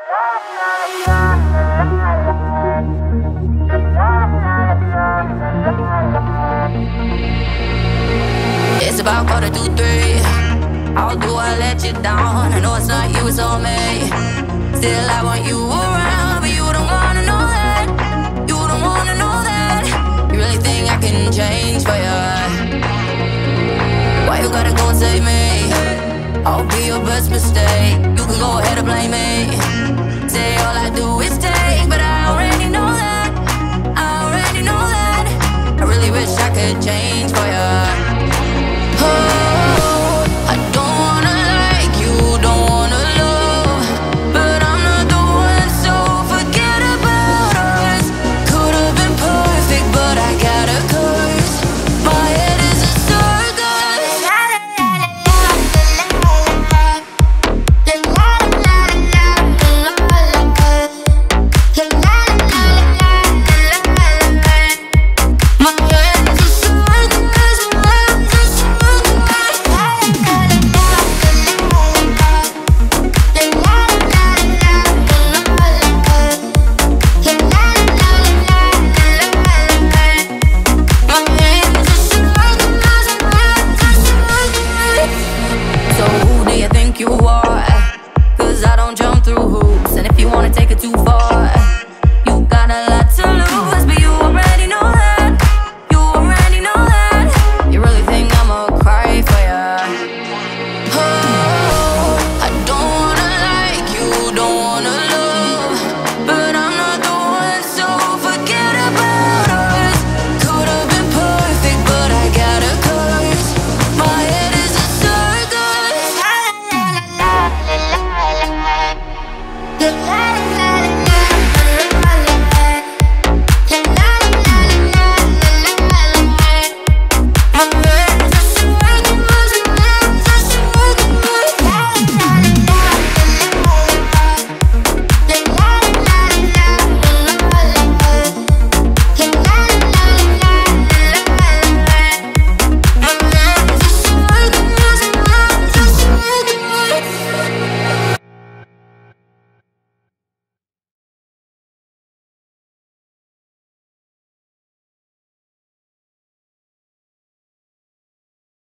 It's about 3:15. How do I let you down? I know it's not you, it's all me. Still I want you around, but you don't wanna know that. You don't wanna know that. You really think I can change for you? Why you gotta go and save me? I'll be your best mistake. You can go ahead and blame me.